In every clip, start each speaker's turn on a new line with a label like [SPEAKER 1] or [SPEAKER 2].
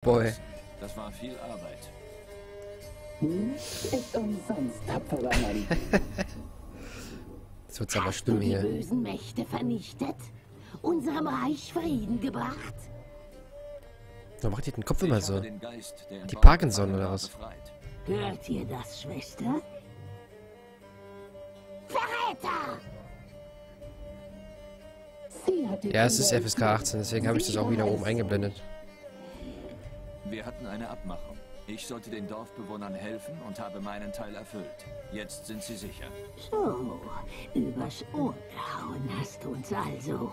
[SPEAKER 1] Boy.
[SPEAKER 2] Das war viel Arbeit.
[SPEAKER 3] Nichts ist umsonst, tapferer Mann.
[SPEAKER 1] Jetzt wird's aber
[SPEAKER 4] Hast
[SPEAKER 1] schlimm
[SPEAKER 4] du die
[SPEAKER 1] hier.
[SPEAKER 4] bösen Mächte vernichtet? Unserem Reich Frieden gebracht?
[SPEAKER 1] Warum macht die den Kopf immer
[SPEAKER 2] Ich
[SPEAKER 1] so?
[SPEAKER 2] habe den Geist, der im
[SPEAKER 1] Die
[SPEAKER 2] Baum
[SPEAKER 1] Parkinson
[SPEAKER 2] gefangen
[SPEAKER 1] oder
[SPEAKER 2] war,
[SPEAKER 1] was?
[SPEAKER 2] befreit.
[SPEAKER 4] Hört ihr das, Schwester? Verräter!
[SPEAKER 3] Sie hat die
[SPEAKER 1] Ja, es ist
[SPEAKER 3] Kinder
[SPEAKER 1] FSK 18, deswegen habe ich das auch wieder oben eingeblendet.
[SPEAKER 2] Wir hatten eine Abmachung. Ich sollte den Dorfbewohnern helfen und habe meinen Teil erfüllt. Jetzt sind sie sicher.
[SPEAKER 4] So, übers Ohr gehauen hast du uns also.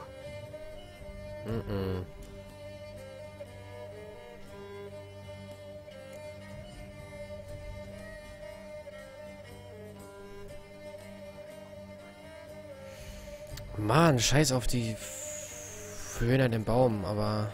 [SPEAKER 1] Mann, scheiß auf die Föhn an dem Baum, aber...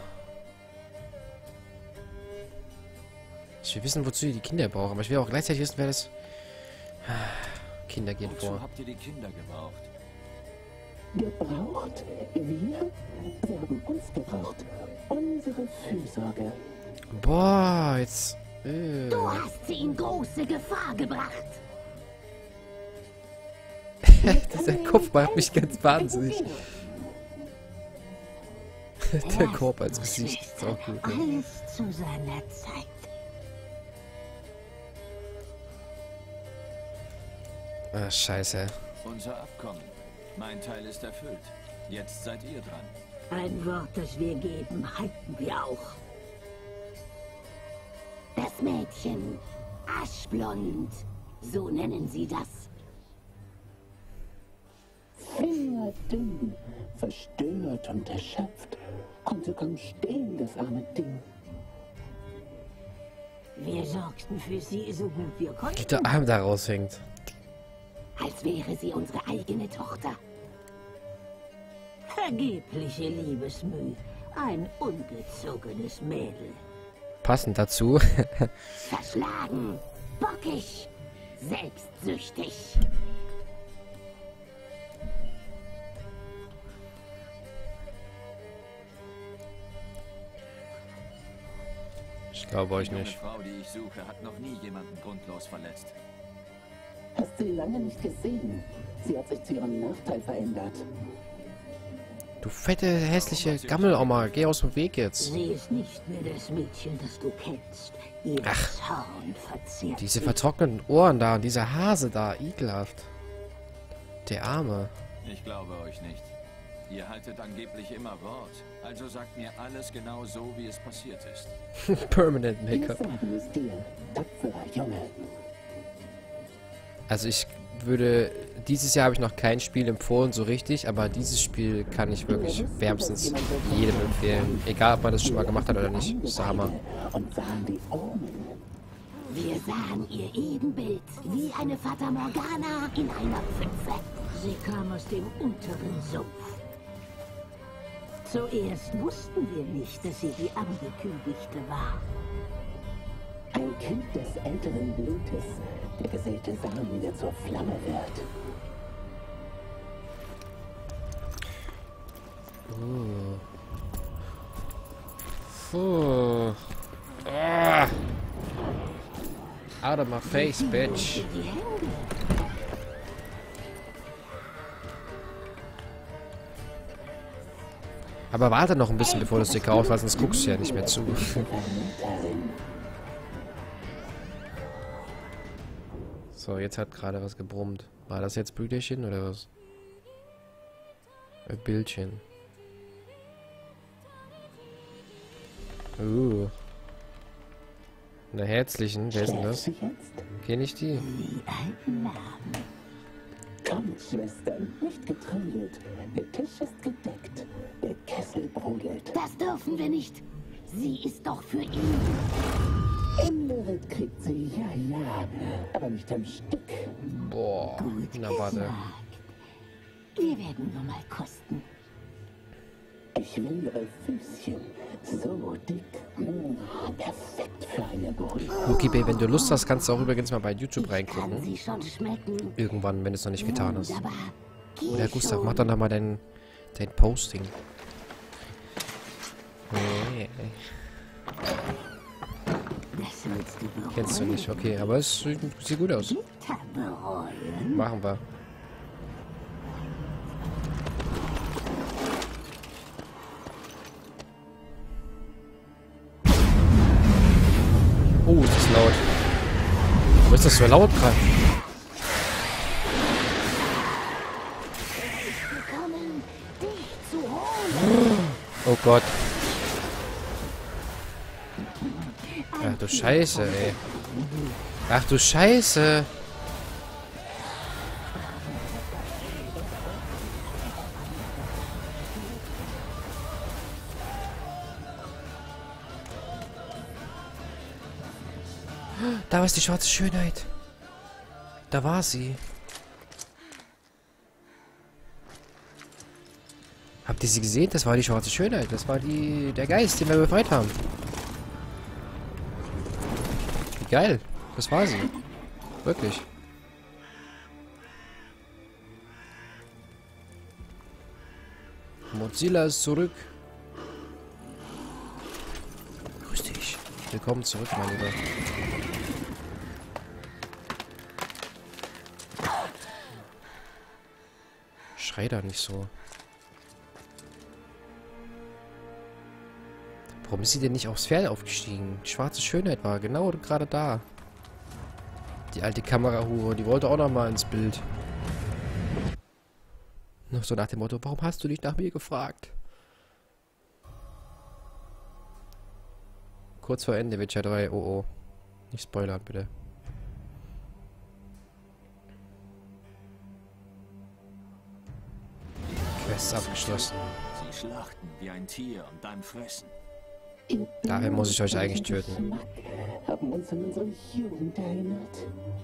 [SPEAKER 1] Ich will wissen, wozu die Kinder brauchen, aber ich will auch gleichzeitig wissen, wer das... Kinder gehen
[SPEAKER 2] Wozu
[SPEAKER 1] vor.
[SPEAKER 2] habt ihr die Kinder gebraucht?
[SPEAKER 3] gebraucht. Wir? Sie haben uns gebraucht. Unsere Fürsorge.
[SPEAKER 1] Boah, jetzt...
[SPEAKER 4] Du hast sie in große Gefahr gebracht.
[SPEAKER 1] Der Kopf macht mich ganz wahnsinnig. Der Korb als Gesicht ist auch gut. Ne?
[SPEAKER 4] Alles zu seiner Zeit.
[SPEAKER 1] Ah, scheiße.
[SPEAKER 2] Unser Abkommen. Mein Teil ist erfüllt. Jetzt seid ihr dran.
[SPEAKER 4] Ein Wort, das wir geben, halten wir auch. Das Mädchen, aschblond, so nennen sie das.
[SPEAKER 3] Fingerdünn, verstört und erschöpft. Konnte kaum stehen, das arme Ding.
[SPEAKER 4] Wir sorgten für sie so gut wir
[SPEAKER 1] Wie
[SPEAKER 4] konnten,
[SPEAKER 1] der Arm da raushängt.
[SPEAKER 4] als wäre sie unsere eigene Tochter. Vergebliche Liebesmüh, ein ungezogenes Mädel.
[SPEAKER 1] Passend dazu.
[SPEAKER 4] Verschlagen, bockig, selbstsüchtig.
[SPEAKER 1] Ich glaube euch
[SPEAKER 2] Die junge
[SPEAKER 1] nicht.
[SPEAKER 2] Frau, die ich suche, hat noch nie jemanden grundlos verletzt.
[SPEAKER 3] Hast sie lange nicht gesehen. Sie hat sich zu ihrem Nachteil verändert.
[SPEAKER 1] Du fette, hässliche Gammeloma, geh aus dem Weg jetzt.
[SPEAKER 4] Sie ist nicht mehr das Mädchen, das du kennst. Ihr Zorn verzehrt
[SPEAKER 1] Diese
[SPEAKER 4] sie.
[SPEAKER 1] vertrockneten Ohren da und dieser Hase da, ekelhaft. Der Arme.
[SPEAKER 2] Ich glaube euch nicht. Ihr haltet angeblich immer Wort. Also sagt mir alles genau so, wie es passiert ist.
[SPEAKER 1] Permanent
[SPEAKER 3] Wir
[SPEAKER 1] Make-up.
[SPEAKER 3] sagen es dir, tapferer Junge.
[SPEAKER 1] Also ich würde... Dieses Jahr habe ich noch kein Spiel empfohlen, so richtig, aber dieses Spiel kann ich wirklich wärmstens jedem empfehlen. Egal, ob man das schon mal gemacht hat oder nicht. Das ist der Hammer.
[SPEAKER 3] Und sahen die Omen.
[SPEAKER 4] Wir sahen ihr Ebenbild, wie eine Fata Morgana in einer Pfütze. Sie kam aus dem unteren Sumpf. Zuerst wussten wir nicht, dass sie die Angekündigte war.
[SPEAKER 3] Ein Kind des älteren Blutes, der gesäte Samen, der zur Flamme wird.
[SPEAKER 1] Puh. Ah. Out of my face, bitch.
[SPEAKER 4] Die Hände.
[SPEAKER 1] Aber warte noch ein bisschen, bevor du es dir kaufst, weil sonst guckst du ja nicht mehr zu.
[SPEAKER 3] Vermieterin.
[SPEAKER 1] So, jetzt hat gerade was gebrummt. War das jetzt Brüderchen oder was? Ein Bildchen. Na herzlichen, wer ist denn das?
[SPEAKER 3] Schläfst du jetzt?
[SPEAKER 1] Kenn ich die?
[SPEAKER 4] Die alten Namen.
[SPEAKER 3] Komm, Schwestern, nicht getrödelt. Der Tisch ist gedeckt. Der Kessel brodelt.
[SPEAKER 4] Das dürfen wir nicht. Sie ist doch für ihn.
[SPEAKER 3] Imberit kriegt sie, ja, ja. Aber nicht am Stück.
[SPEAKER 1] Boah, na warte.
[SPEAKER 4] gesagt. Wir werden nur mal kosten.
[SPEAKER 3] Ich will ihre Füßchen. So dick. Perfekt für eine Brühe.
[SPEAKER 1] Luki Bay, wenn du Lust hast, kannst du auch übrigens mal bei YouTube
[SPEAKER 4] Kann
[SPEAKER 1] reingucken.
[SPEAKER 4] sie schon schmecken.
[SPEAKER 1] Irgendwann, wenn du es noch nicht getan hast.
[SPEAKER 4] Wunderbar. Geh
[SPEAKER 1] Oder Gustav,
[SPEAKER 4] schon.
[SPEAKER 1] mach dann mal dein Posting.
[SPEAKER 4] Willst du bereuen?
[SPEAKER 1] Kennst du nicht, okay, aber es sieht gut aus.
[SPEAKER 4] Bitter bereuen?
[SPEAKER 1] Machen wir. Oh, das ist laut. Warum ist das so laut gerade?
[SPEAKER 4] Gekommen, dich zu holen.
[SPEAKER 1] Oh Gott. Ach du Scheiße, ey. Ach du Scheiße. Da war die schwarze Schönheit. Da war sie. Habt ihr sie gesehen? Das war die schwarze Schönheit. Das war der Geist, den wir befreit haben. Wie geil. Das war sie. Wirklich. Mozilla ist zurück. Grüß dich. Willkommen zurück, mein Lieber. Schrei da nicht so. Warum ist sie denn nicht aufs Pferd aufgestiegen? Die schwarze Schönheit war genau gerade da. Die alte Kamerahure, die wollte auch noch mal ins Bild. Noch so nach dem Motto, warum hast du nicht nach mir gefragt? Kurz vor Ende, Witcher 3, oh oh. Nicht spoilern, bitte. Quest abgeschlossen.
[SPEAKER 2] Sie schlachten wie ein Tier und dann fressen.
[SPEAKER 1] Daher muss ich euch eigentlich töten.
[SPEAKER 3] Geschmack haben uns an unsere Jugend erinnert.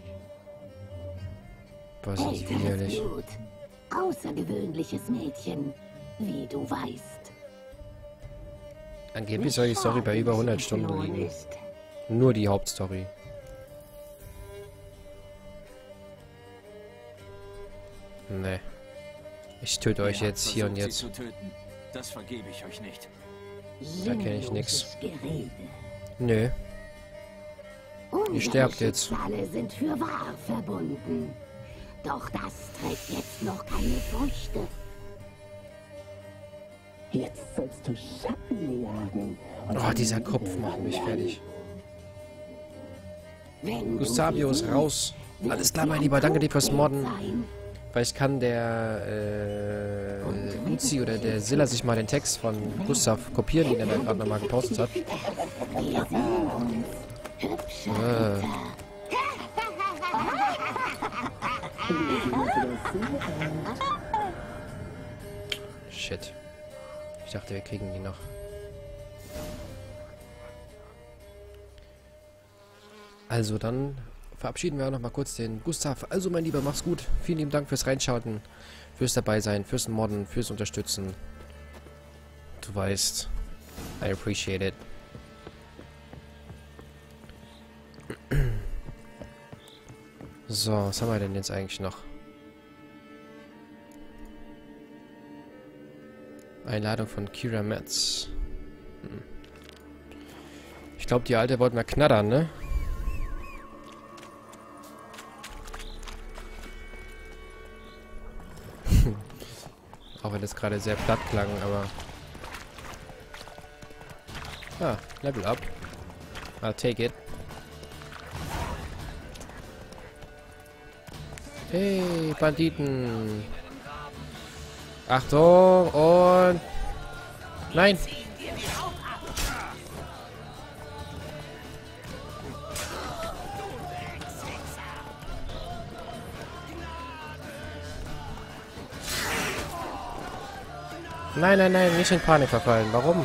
[SPEAKER 1] Boah, sind die
[SPEAKER 4] Älteres
[SPEAKER 1] widerlich.
[SPEAKER 4] Blut. Außergewöhnliches Mädchen, wie du weißt.
[SPEAKER 1] Angeblich soll die Story bei über 100 Stunden liegen. Nur die Hauptstory. Nee. Ich töte euch jetzt hier und jetzt.
[SPEAKER 2] Sie zu töten. Das vergebe ich euch nicht.
[SPEAKER 1] Da kenne ich nix.
[SPEAKER 4] Sinnloses Gerede.
[SPEAKER 1] Nö.
[SPEAKER 4] Unsere
[SPEAKER 1] sterbt jetzt.
[SPEAKER 4] Schicksale sind für wahr verbunden. Doch das trägt jetzt noch keine Früchte.
[SPEAKER 3] Jetzt sollst du Schatten jagen. und
[SPEAKER 1] Oh, dieser Kopf macht mich fertig.
[SPEAKER 4] Wenn du
[SPEAKER 1] Gustavius,
[SPEAKER 4] sie siehst,
[SPEAKER 1] raus.
[SPEAKER 4] wird
[SPEAKER 1] Alles klar,
[SPEAKER 4] sie
[SPEAKER 1] mein
[SPEAKER 4] ein
[SPEAKER 1] Lieber. Danke dir fürs
[SPEAKER 4] Todbild
[SPEAKER 1] Modden.
[SPEAKER 4] sein.
[SPEAKER 1] Vielleicht kann der Uzi oder der Silla sich mal den Text von Gustav kopieren, den er da gerade nochmal gepostet hat.
[SPEAKER 4] Wir sehen uns. Hübsche
[SPEAKER 1] Shit. Ich dachte, wir kriegen die noch. Also dann verabschieden wir auch noch mal kurz den Gustav. Also mein Lieber, mach's gut. Vielen lieben Dank fürs Reinschauen, fürs Dabeisein, fürs Modden, fürs Unterstützen. Du weißt, I appreciate it. So, was haben wir denn jetzt eigentlich noch? Einladung von Kira Metz. Ich glaube, die Alte wollte mal knattern, ne? Auch wenn das gerade sehr platt klang, aber... Ah, Level up. I'll take it. Hey, Banditen. Achtung und... Nein! Nein, nein, nein, nicht in Panik verfallen. Warum?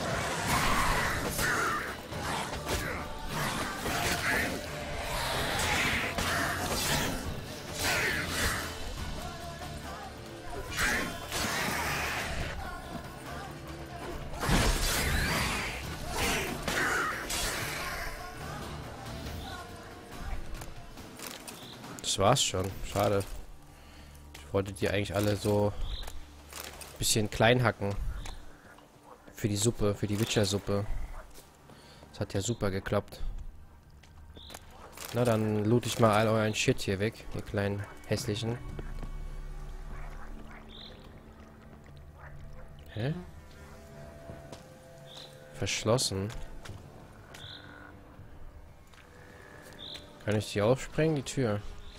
[SPEAKER 1] Das war's schon. Schade. Ich wollte die eigentlich alle so ein bisschen klein hacken. Für die Suppe, für die Witcher-Suppe. Das hat ja super geklappt. Na, dann loot ich mal all euren Shit hier weg, ihr kleinen hässlichen. Hä? Verschlossen. Kann ich die aufsprengen, die Tür?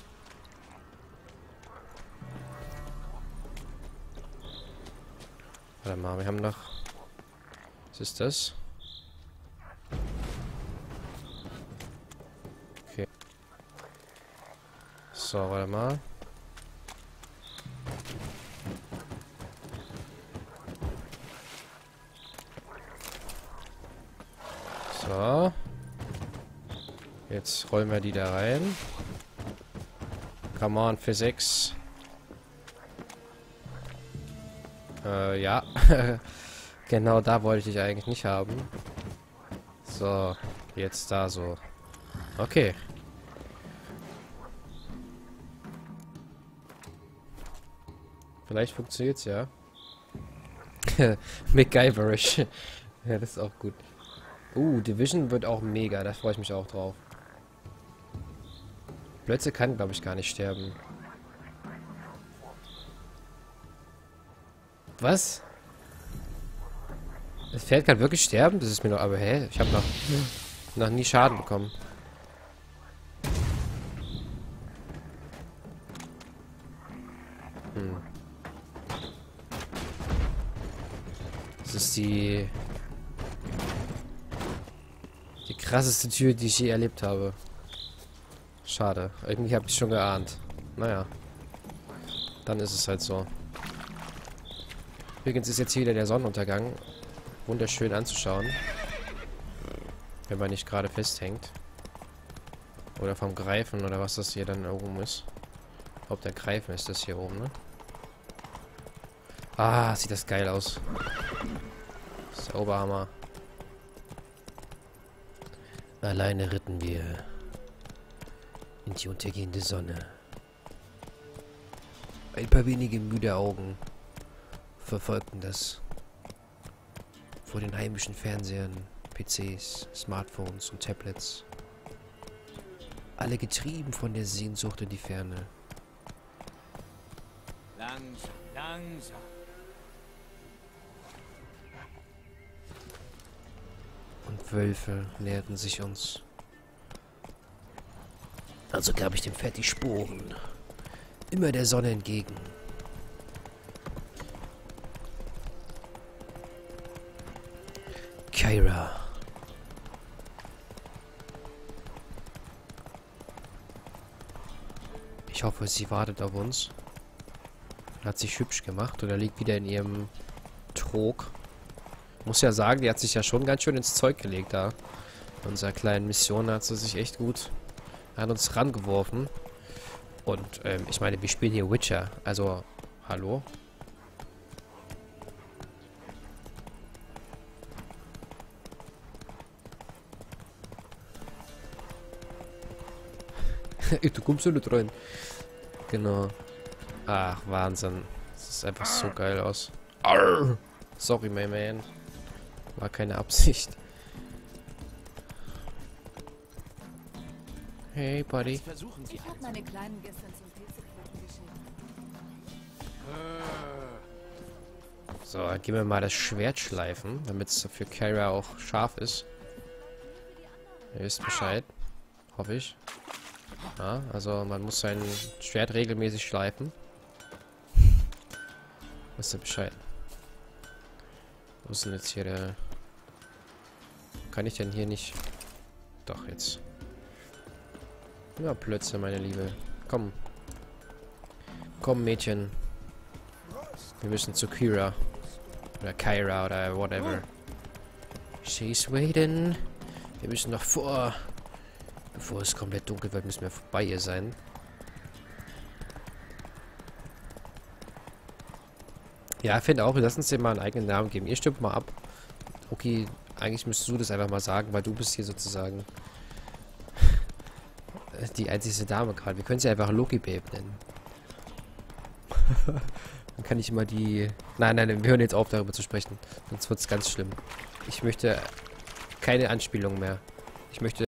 [SPEAKER 1] Warte mal, wir haben noch... Was ist das? Okay. So, warte mal. So. Jetzt rollen wir die da rein. Come on, Physics. Ja. Genau da wollte ich eigentlich nicht haben. So. Jetzt da so. Okay. Vielleicht funktioniert's ja. MacGyverish. Ja, das ist auch gut. Division wird auch mega. Da freue ich mich auch drauf. Plötze kann, glaube ich, gar nicht sterben. Was? Das Pferd kann wirklich sterben? Das ist mir noch... Aber hä? Ich habe noch nie Schaden bekommen. Das ist die krasseste Tür, die ich je erlebt habe. Schade. Irgendwie habe ich schon geahnt. Naja. Dann ist es halt so. Übrigens ist jetzt hier wieder der Sonnenuntergang. Wunderschön anzuschauen. Wenn man nicht gerade festhängt. Oder vom Greifen oder was das hier dann oben ist. Ich glaube, der Greifen ist das hier oben, ne? Ah, sieht das geil aus. Das ist der Oberhammer. Alleine ritten wir in die untergehende Sonne. Ein paar wenige müde Augen verfolgten das vor den heimischen Fernsehern, PCs, Smartphones und Tablets. Alle getrieben von der Sehnsucht in die Ferne.
[SPEAKER 2] Langsam, langsam.
[SPEAKER 1] Und Wölfe näherten sich uns. Also gab ich dem Pferd die Sporen. Immer der Sonne entgegen. Kyra. Ich hoffe, sie wartet auf uns. Hat sich hübsch gemacht oder liegt wieder in ihrem Trog. Muss ja sagen, die hat sich ja schon ganz schön ins Zeug gelegt da. In unserer kleinen Mission hat sie sich echt gut an uns rangeworfen. Und ich meine, wir spielen hier Witcher. Also, hallo? Du kommst ja nicht rein. Genau. Ach, Wahnsinn. Das sieht einfach so geil aus. Arr! Sorry, my man. War keine Absicht. Hey, Buddy.
[SPEAKER 5] Ich habe meine Kleinen gestern zum Pilzepflücken geschickt.
[SPEAKER 1] So, dann gehen wir mal das Schwert schleifen, damit es für Kyra auch scharf ist. Ihr wisst Bescheid. Hoffe ich. Ja, also man muss sein Schwert regelmäßig schleifen. Wisst ihr Bescheid. Wo ist denn jetzt hier der... Kann ich denn hier nicht... Doch, jetzt. Ja, Plötze, meine Liebe. Komm. Komm, Mädchen. Wir müssen zu Kyra. Oder Kyra oder whatever. She's waiting. Wir müssen noch bevor es komplett dunkel wird, müssen wir bei ihr sein. Ja, ich finde auch, wir lassen uns dir mal einen eigenen Namen geben. Ihr stimmt mal ab. Okay, eigentlich müsstest du das einfach mal sagen, weil du bist hier sozusagen die einzige Dame gerade. Wir können sie einfach Loki Babe nennen. Dann kann ich immer die... Nein, wir hören jetzt auf, darüber zu sprechen. Sonst wird es ganz schlimm. Ich möchte keine Anspielung mehr. Ich möchte...